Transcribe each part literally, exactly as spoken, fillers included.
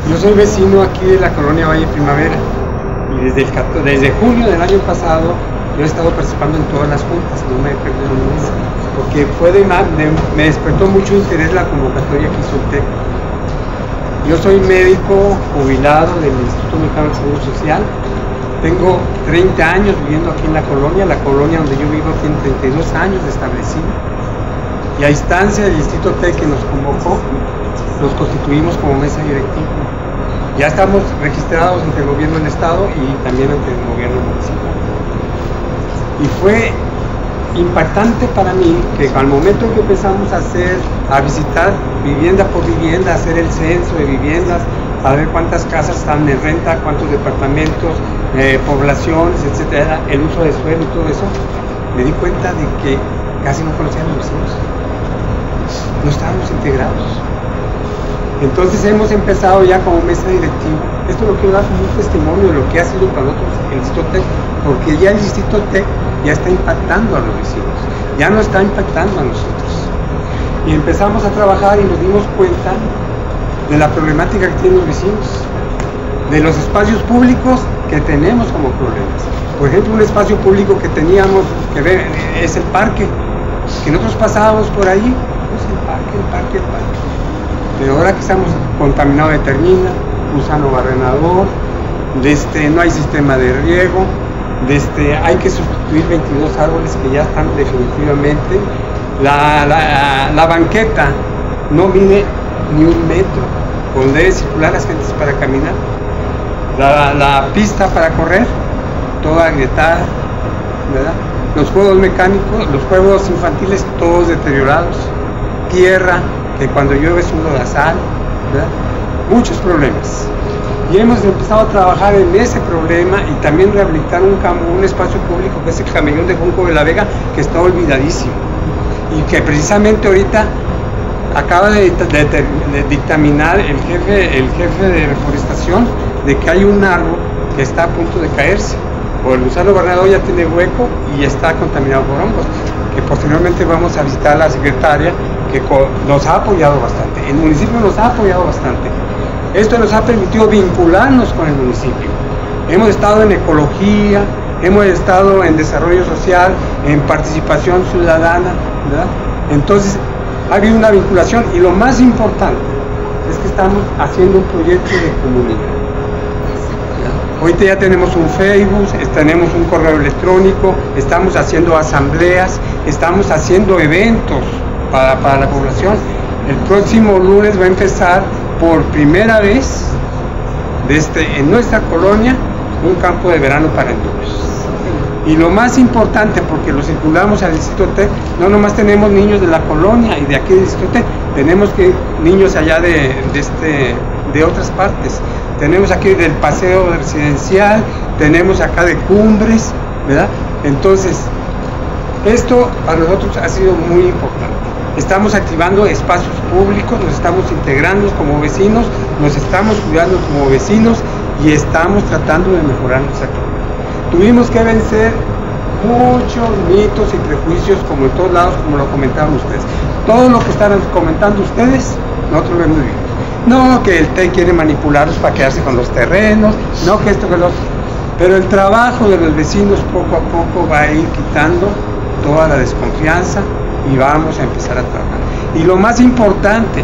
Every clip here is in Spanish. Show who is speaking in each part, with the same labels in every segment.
Speaker 1: Yo soy vecino aquí de la colonia Valle Primavera y desde, el, desde junio del año pasado yo he estado participando en todas las juntas, no me he perdido ninguna, porque fue de, de, me despertó mucho interés la convocatoria que hizo el TEC. Yo soy médico jubilado del Instituto Mexicano del Seguro Social, tengo treinta años viviendo aquí en la colonia, la colonia donde yo vivo tiene treinta y dos años de establecido, y a instancia del Instituto TEC que nos convocó, nos constituimos como mesa directiva. Ya estamos registrados ante el gobierno del estado y también ante el gobierno municipal. Y fue impactante para mí que al momento que empezamos a hacer, a visitar vivienda por vivienda, a hacer el censo de viviendas, a ver cuántas casas están en renta, cuántos departamentos, eh, poblaciones, etcétera, el uso de suelo y todo eso, me di cuenta de que casi no conocían los vecinos, no estábamos integrados. Entonces hemos empezado ya como mesa directiva. Esto lo quiero dar como un testimonio de lo que ha sido para nosotros el Instituto TEC, porque ya el Instituto TEC ya está impactando a los vecinos, ya no está impactando a nosotros. Y empezamos a trabajar y nos dimos cuenta de la problemática que tienen los vecinos, de los espacios públicos que tenemos como problemas. Por ejemplo, un espacio público que teníamos que ver es el parque, que nosotros pasábamos por ahí, pues el parque, el parque, el parque. Pero ahora que estamos contaminados de termina, gusano barrenador, de este, no hay sistema de riego, de este, hay que sustituir veintidós árboles que ya están definitivamente. La, la, la banqueta no mide ni un metro, donde deben circular las gentes para caminar. La, la pista para correr, toda agrietada, ¿verdad? Los juegos mecánicos, los juegos infantiles, todos deteriorados. Tierra, que cuando llueve es un lodazal, ¿verdad? Muchos problemas. Y hemos empezado a trabajar en ese problema y también rehabilitar un, un espacio público que es el Camellón de Junco de la Vega, que está olvidadísimo. Y que precisamente ahorita acaba de, de, de, de dictaminar el jefe, el jefe de reforestación de que hay un árbol que está a punto de caerse. Por el gusano barrenador ya tiene hueco y está contaminado por hongos. Que posteriormente vamos a visitar a la secretaria, que nos ha apoyado bastante, el municipio nos ha apoyado bastante. Esto nos ha permitido vincularnos con el municipio. Hemos estado en ecología, hemos estado en desarrollo social, en participación ciudadana, ¿verdad? Entonces ha habido una vinculación y lo más importante es que estamos haciendo un proyecto de comunidad. Ahorita ya tenemos un Facebook, tenemos un correo electrónico, estamos haciendo asambleas, estamos haciendo eventos para, para la población. El próximo lunes va a empezar por primera vez desde, en nuestra colonia un campo de verano para niños. Y lo más importante, porque lo circulamos al Instituto TEC, no nomás tenemos niños de la colonia y de aquí del Instituto TEC, tenemos que niños allá de, de, este, de otras partes. Tenemos aquí del paseo residencial, tenemos acá de Cumbres, ¿verdad? Entonces, esto para nosotros ha sido muy importante. Estamos activando espacios públicos, nos estamos integrando como vecinos, nos estamos cuidando como vecinos y estamos tratando de mejorar nuestra comunidad. Tuvimos que vencer muchos mitos y prejuicios, como en todos lados, como lo comentaban ustedes. Todo lo que están comentando ustedes, nosotros lo hemos vivido. No, que el TEC quiere manipularlos para quedarse con los terrenos, no que esto, que lo otro. Pero el trabajo de los vecinos poco a poco va a ir quitando toda la desconfianza y vamos a empezar a trabajar. Y lo más importante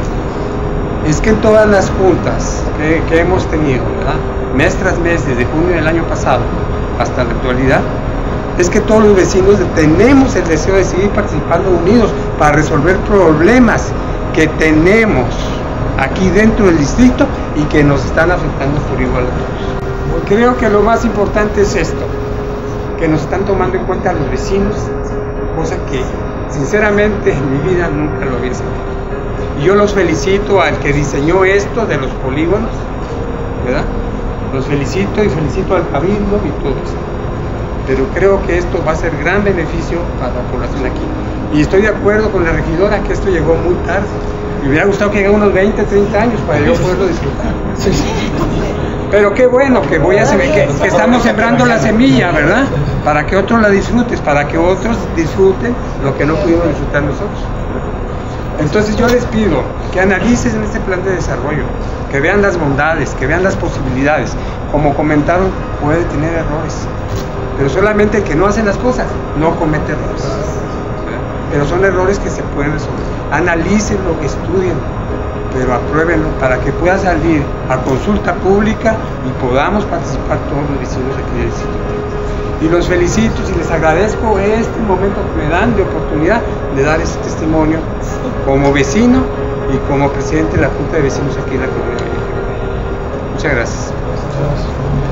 Speaker 1: es que en todas las juntas que, que hemos tenido, ¿verdad?, mes tras mes, desde junio del año pasado hasta la actualidad, es que todos los vecinos tenemos el deseo de seguir participando unidos para resolver problemas que tenemos aquí dentro del distrito y que nos están afectando por igual a todos. Creo que lo más importante es esto, que nos están tomando en cuenta los vecinos, cosa que sinceramente en mi vida nunca lo había sentido. Y yo los felicito al que diseñó esto de los polígonos, ¿verdad? Los felicito y felicito al Cabildo y todo eso. Pero creo que esto va a ser gran beneficio para la población aquí. Y estoy de acuerdo con la regidora que esto llegó muy tarde. Me hubiera gustado que llegara unos veinte, treinta años para yo poderlo disfrutar. Sí. Pero qué bueno que voy a saber que, que estamos sembrando la semilla, ¿verdad? Para que otros la disfrutes, para que otros disfruten lo que no pudimos disfrutar nosotros. Entonces yo les pido que analicen este plan de desarrollo, que vean las bondades, que vean las posibilidades. Como comentaron, puede tener errores, pero solamente el que no hace las cosas no comete errores. Pero son errores que se pueden resolver. Analícenlo, estudien, pero apruébenlo para que pueda salir a consulta pública y podamos participar todos los vecinos aquí del instituto. Y los felicito y les agradezco este momento que me dan de oportunidad de dar ese testimonio como vecino y como presidente de la Junta de Vecinos aquí en la Colonia Valle. Muchas gracias.